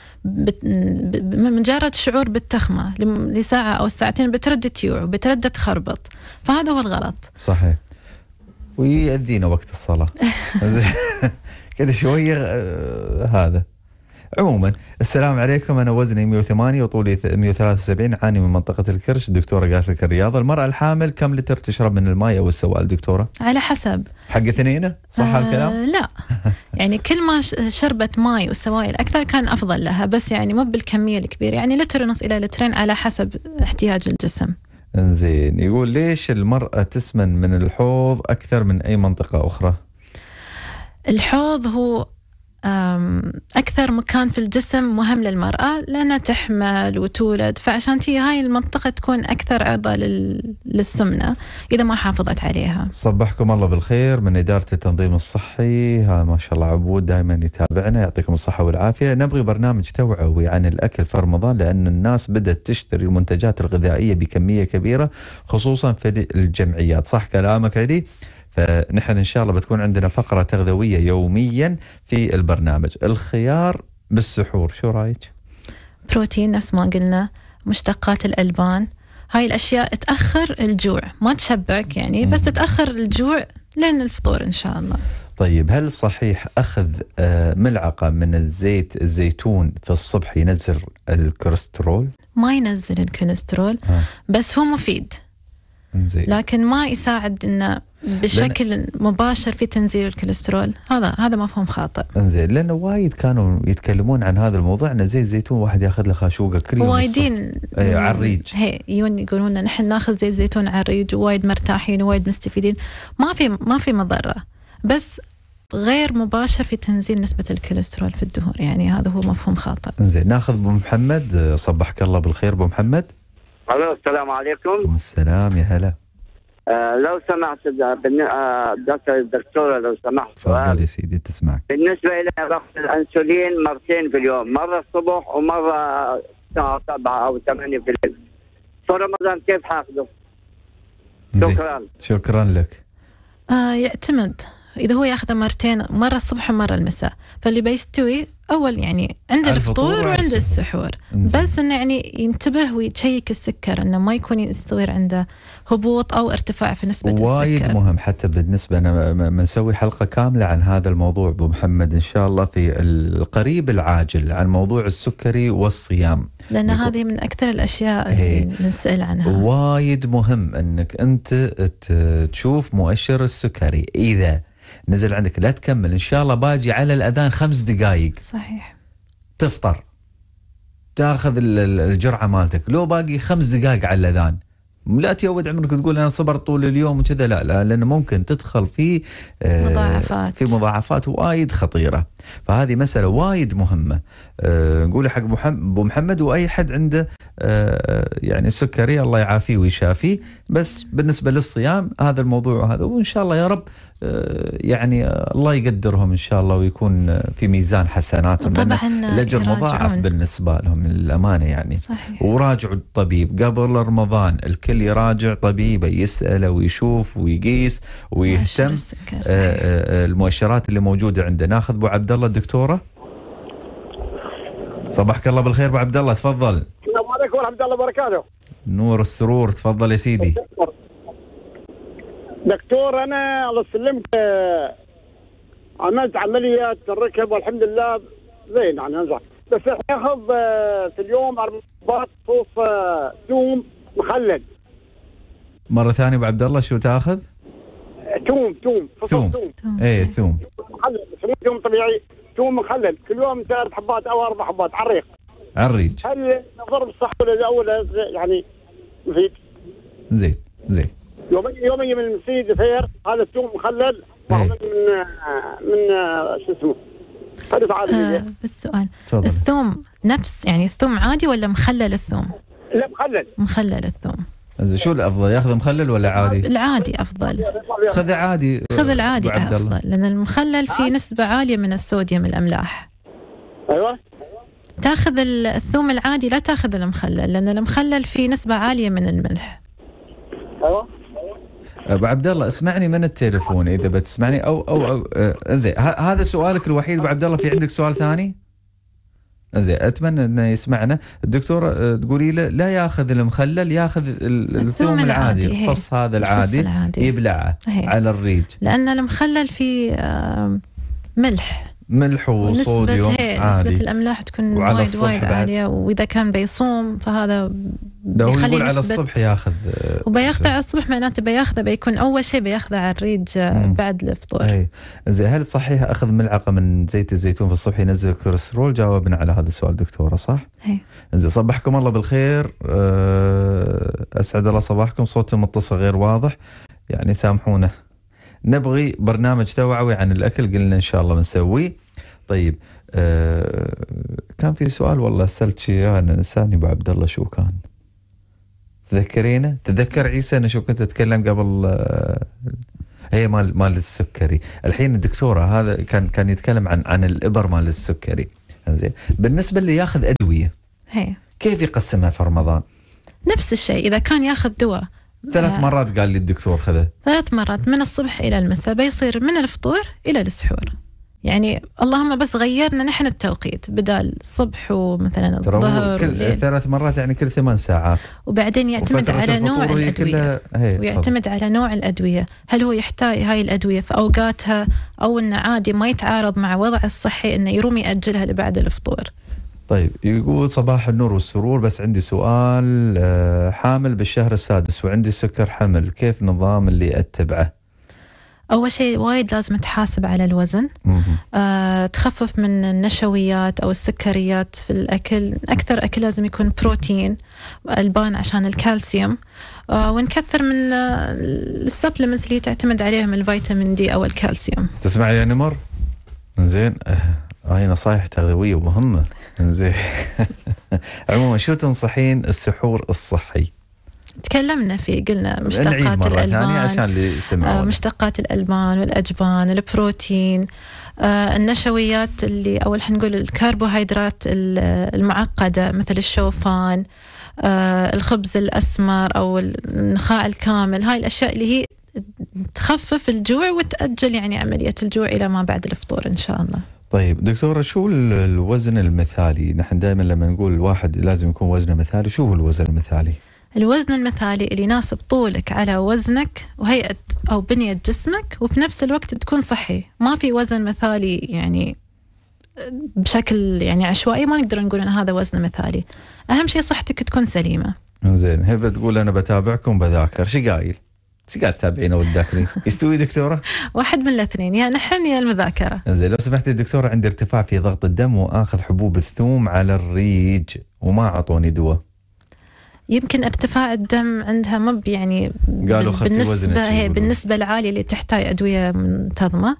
مجرد شعور بالتخمة لساعة أو ساعتين بترد تيوع وبترد تخربط، فهذا هو الغلط. صحيح، ويأذينا وقت الصلاة كذا شوية هذا. عموما السلام عليكم، أنا وزني 108 وطولي 173، عاني من منطقة الكرش. الدكتورة قالت لك الرياضة. المرأة الحامل كم لتر تشرب من الماء أو السوائل دكتورة؟ على حسب. حق اثنين صح الكلام؟ لا يعني كل ما شربت ماء والسوائل أكثر كان أفضل لها، بس يعني مو بالكمية الكبيرة، يعني لتر ونص إلى لترين على حسب احتياج الجسم. انزين، يقول ليش المرأة تسمن من الحوض أكثر من أي منطقة أخرى؟ الحوض هو أكثر مكان في الجسم مهم للمرأة لأنها تحمل وتولد، فعشان تي هاي المنطقة تكون أكثر عرضة للسمنة إذا ما حافظت عليها. صبحكم الله بالخير من إدارة التنظيم الصحي. ها ما شاء الله عبود دائما يتابعنا، يعطيكم الصحة والعافية. نبغي برنامج توعوي عن الأكل في رمضان، لأن الناس بدأت تشتري المنتجات الغذائية بكمية كبيرة خصوصا في الجمعيات. صح كلامك علي؟ فنحن إن شاء الله بتكون عندنا فقرة تغذوية يوميا في البرنامج. الخيار بالسحور شو رأيك؟ بروتين نفس ما قلنا، مشتقات الألبان، هاي الأشياء تأخر الجوع، ما تشبعك يعني بس تأخر الجوع لين الفطور إن شاء الله. طيب هل صحيح أخذ ملعقة من الزيت الزيتون في الصبح ينزل الكوليسترول؟ ما ينزل الكوليسترول بس هو مفيد، لكن ما يساعد إنه بشكل مباشر في تنزيل الكوليسترول. هذا مفهوم خاطئ. انزين، لانه وايد كانوا يتكلمون عن هذا الموضوع، ان زيت زيتون واحد ياخذ له خاشوقه كل يوم وايدين عالريج. يقولون لنا نحن ناخذ زيت زيتون عالريج ووايد مرتاحين ووايد مستفيدين. ما في مضره، بس غير مباشر في تنزيل نسبه الكوليسترول في الدهون، يعني هذا هو مفهوم خاطئ. انزين، ناخذ ابو محمد. صبحك الله بالخير ابو محمد. الو السلام عليكم. السلام يا هلا. لو سمحت الدكتورة لو سمحت. تفضل يا سيدي تسمعك. بالنسبة إلى باخذ الأنسولين مرتين في اليوم، مرة الصبح ومرة الساعة 7 أو 8 في الليل. في رمضان كيف حاخذه؟ شكرا لك. يعتمد إذا هو ياخذه مرتين، مرة الصبح ومرة المساء، فاللي بيستوي أول يعني عند الفطور وعند السحور. بس إنه يعني ينتبه ويتشيك السكر، إنه ما يكون يصير عنده هبوط أو ارتفاع في نسبة السكر. وايد مهم، حتى بالنسبة أنا بنسوي حلقة كاملة عن هذا الموضوع أبو محمد إن شاء الله في القريب العاجل، عن موضوع السكري والصيام، لأن هذه من أكثر الأشياء اللي نسأل عنها. وايد مهم أنك أنت تشوف مؤشر السكري، إذا نزل عندك لا تكمل، إن شاء الله باجي على الأذان 5 دقائق صحيح تفطر تاخذ الجرعة مالتك، لو باقي 5 دقائق على الأذان لا تيود عمرك تقول أنا صبرت طول اليوم وكذا، لا لأنه ممكن تدخل في مضاعفات وايد خطيرة. فهذه مسألة وايد مهمة. نقول حق أبو محمد وأي حد عنده يعني السكري الله يعافيه ويشافيه. بس بالنسبة للصيام هذا الموضوع هذا، وإن شاء الله يا رب يعني الله يقدرهم إن شاء الله ويكون في ميزان حسناتهم، طبعا الأجر مضاعف بالنسبة لهم للأمانة يعني. صحيح. وراجعوا الطبيب قبل رمضان، الكل يراجع طبيبه يسأله ويشوف ويقيس ويهتم المؤشرات اللي موجودة عنده. ناخذ أبو عبد الله الدكتورة. صباحك الله بالخير أبو عبد الله، تفضل. السلام عليكم ورحمة الله وبركاته. نور السرور، تفضل يا سيدي. دكتور أنا الله يسلمك عملت عملية الركب والحمد لله زين يعني أنزح، بس ياخذ في اليوم 4 صوص ثوم مخلل. مرة ثانية أبو عبد الله شو تاخذ؟ ثوم. إيه ثوم مخلل، مو ثوم طبيعي، ثوم مخلل كل يوم 3 حبات أو 4 حبات على الريق. هل ضرب الصح ولا يعني مفيد؟ زين. يومي من المسيد فير هذا الثوم مخلل واخذ من شو اسمه حدث عادي. بالسؤال الثوم نفس يعني الثوم عادي ولا مخلل الثوم؟ لا مخلل الثوم. شو الافضل، ياخذ مخلل ولا عادي؟ العادي افضل. خذ عادي. خذ العادي افضل، لان المخلل فيه نسبة عالية من الصوديوم الاملاح. ايوه تاخذ الثوم العادي لا تاخذ المخلل، لان المخلل فيه نسبة عالية من الملح. ايوه ابو عبد الله اسمعني من التليفون اذا بتسمعني او زين. هذا سؤالك الوحيد ابو عبد الله؟ في عندك سؤال ثاني؟ زين اتمنى انه يسمعنا. الدكتوره تقولي له لا ياخذ المخلل، ياخذ الثوم العادي، الفص هذا العادي يبلعه على الريج، لان المخلل فيه ملح وصوديوم عالي، نسبة الأملاح تكون وايد عالية، وإذا كان بيصوم فهذا بيخلي يقول على الصبح ياخذ وبياخذ على الصبح، معناته بياخذه بيكون أول شيء بياخذه على الريج بعد الفطور. زين، هل صحيح أخذ ملعقة من زيت الزيتون في الصبح ينزل الكوليسترول؟ جاوبنا على هذا السؤال دكتورة، صح؟ زين، صبحكم الله بالخير، أسعد الله صباحكم. صوت المتصل غير واضح، يعني سامحونا، نبغي برنامج توعوي عن الأكل، قلنا إن شاء الله بنسويه. طيب كان في سؤال والله سألت شيء أنا نساني أبو عبد الله، شو كان؟ تذكرينه؟ تذكر عيسى أنا شو كنت أتكلم قبل؟ هي مال السكري. الحين الدكتورة هذا كان يتكلم عن الإبر مال السكري. زين، بالنسبة اللي ياخذ أدوية كيف يقسمها في رمضان؟ نفس الشيء، إذا كان ياخذ دواء 3 مرات قال لي الدكتور خذه 3 مرات من الصبح إلى المساء، بيصير من الفطور إلى السحور. يعني اللهم بس غيرنا نحن التوقيت، بدال الصبح ومثلا الظهر كل 3 مرات يعني كل 8 ساعات. وبعدين يعتمد على نوع الأدوية، ويعتمد على نوع الأدوية، هل هو يحتاج هاي الأدوية في أوقاتها، أو إنه عادي ما يتعارض مع وضع الصحي إنه يروم يأجلها لبعد الفطور. طيب، يقول صباح النور والسرور، بس عندي سؤال. حامل بالشهر السادس وعندي سكر حمل، كيف نظام اللي أتبعه؟ أول شيء وايد لازم تحاسب على الوزن، تخفف من النشويات أو السكريات في الأكل. أكثر أكل لازم يكون بروتين، ألبان عشان الكالسيوم، ونكثر من السبلمنتس اللي تعتمد عليهم الفيتامين دي أو الكالسيوم. تسمع يا نمر؟ زين، هاي نصائح تغذوية مهمة. زين عموما شو تنصحين السحور الصحي؟ تكلمنا فيه، قلنا مشتقات الألبان عشان اللي يسمعون، مشتقات الألبان والأجبان، البروتين، النشويات اللي أول حنقول الكربوهيدرات المعقدة مثل الشوفان، الخبز الأسمر أو النخاع الكامل. هاي الأشياء اللي هي تخفف الجوع وتأجل يعني عملية الجوع إلى ما بعد الفطور إن شاء الله. طيب دكتورة، شو الوزن المثالي؟ نحن دائما لما نقول الواحد لازم يكون وزنه مثالي، شو هو الوزن المثالي؟ الوزن المثالي اللي يناسب طولك على وزنك وهيئة أو بنية جسمك، وفي نفس الوقت تكون صحي. ما في وزن مثالي يعني بشكل يعني عشوائي، ما نقدر نقول أن هذا وزن مثالي. أهم شيء صحتك تكون سليمة. زين، هبة تقول أنا بتابعكم بذاكر، شو قايل؟ شو قاعد تتابعين أو تذاكرين؟ يستوي دكتورة؟ واحد من الاثنين، يا نحن يا المذاكرة. زين، لو سمحتي دكتورة، عندي ارتفاع في ضغط الدم وآخذ حبوب الثوم على الريج وما أعطوني دواء. يمكن ارتفاع الدم عندها مب يعني قالوا بالنسبة العالية اللي تحتاج أدوية منتظمة.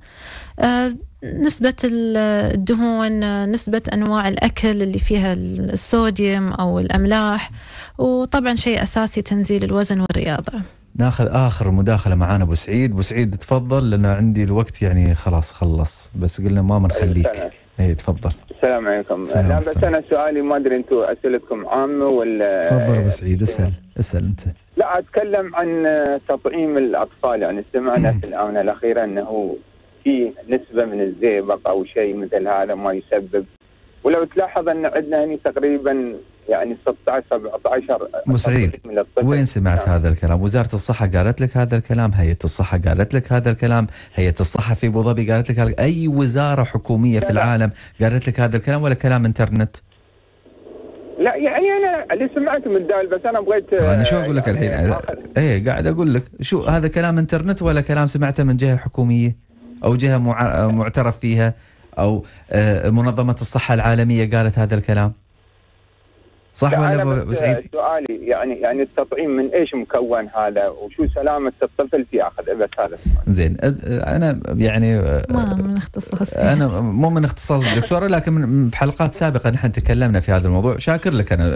نسبة الدهون، نسبة أنواع الأكل اللي فيها الصوديوم أو الأملاح، وطبعا شيء أساسي تنزيل الوزن والرياضة. ناخذ آخر مداخلة معانا أبو سعيد. أبو سعيد تفضل، لأن عندي الوقت يعني خلاص خلص، بس قلنا ما بنخليك. ايه تفضل. السلام عليكم. لا بس انا سؤالي ما ادري انتم اسئلتكم عامه ولا؟ تفضل ابو سعيد، اسال انت. لا، اتكلم عن تطعيم الاطفال. يعني سمعنا في الاونه الاخيره انه في نسبه من الزئبق او شيء مثل هذا ما يسبب، ولو تلاحظ ان عندنا هنا تقريبا يعني 16 17. ابو سعيد، وين سمعت هذا الكلام؟ وزارة الصحة قالت لك هذا الكلام؟ هيئة الصحة قالت لك هذا الكلام؟ هيئة الصحة في ابو ظبي قالت لك اي وزارة حكومية في العالم قالت لك هذا الكلام، ولا كلام انترنت؟ لا يعني انا اللي سمعته من دال، بس انا بغيت انا شو اقول لك الحين؟ ايه قاعد اقول لك، شو هذا كلام انترنت ولا كلام سمعته من جهة حكومية او جهة معترف فيها او منظمة الصحة العالمية قالت هذا الكلام؟ صح ولا ابو سعيد؟ سؤالي يعني التطعيم من ايش مكون هذا، وشو سلامة الطفل في اخذ؟ بس هذا زين. انا يعني ما من اختصاصي، انا مو من اختصاص الدكتوره، لكن بحلقات سابقه نحن تكلمنا في هذا الموضوع. شاكر لك انا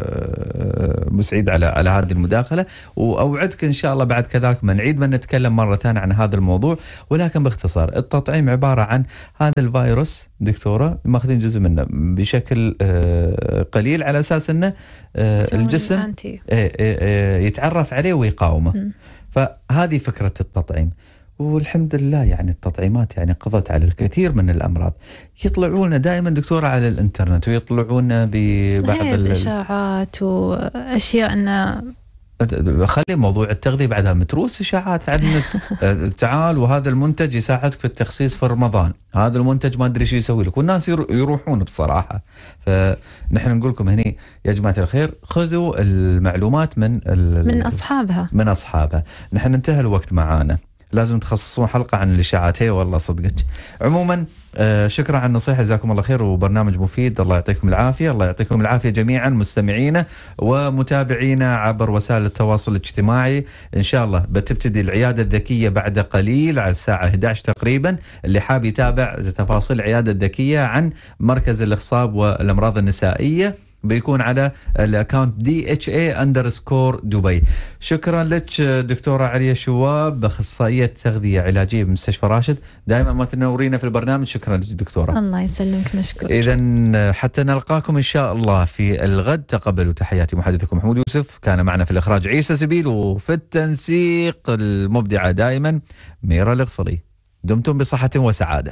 ابو سعيد على هذه المداخله، واوعدك ان شاء الله بعد كذلك ما نعيد من نتكلم مره ثانيه عن هذا الموضوع. ولكن باختصار، التطعيم عباره عن هذا الفيروس دكتوره ماخذين جزء منه بشكل قليل على اساس أساس أنه الجسم يتعرف عليه ويقاومه. فهذه فكرة التطعيم. والحمد لله يعني التطعيمات يعني قضت على الكثير من الأمراض. يطلعون دائما دكتورة على الإنترنت ويطلعون ببعض الإشاعات وأشياء أنه خلي موضوع التغذية بعدها متروس إشاعات على النت. تعال وهذا المنتج يساعدك في التخسيس في رمضان، هذا المنتج ما أدري شو يسوي لك، والناس يروحون بصراحة. فنحن نقول لكم هني يا جماعة الخير خذوا المعلومات من أصحابها. نحن انتهى الوقت معانا، لازم تخصصون حلقة عن الإشاعات. هي والله صدقك. عموما شكرا على النصيحة، جزاكم الله خير، وبرنامج مفيد. الله يعطيكم العافية. الله يعطيكم العافية جميعا مستمعينا ومتابعينا عبر وسائل التواصل الاجتماعي. إن شاء الله بتبتدي العيادة الذكية بعد قليل على الساعة 11 تقريبا. اللي حاب يتابع تفاصيل العيادة الذكية عن مركز الإخصاب والأمراض النسائية بيكون على الاكونت DHA_دبي. شكرا لك دكتورة عليا شواب، اخصائية تغذية علاجية بمستشفى راشد، دائما ما تنورينا في البرنامج. شكرا لك دكتورة. الله يسلمك، مشكور. اذا حتى نلقاكم ان شاء الله في الغد. تقبلوا تحياتي، محدثكم محمود يوسف. كان معنا في الاخراج عيسى سبيل، وفي التنسيق المبدعة دائما ميرا الغفري. دمتم بصحة وسعادة.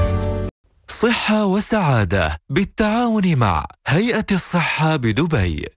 صحة وسعادة بالتعاون مع هيئة الصحة بدبي.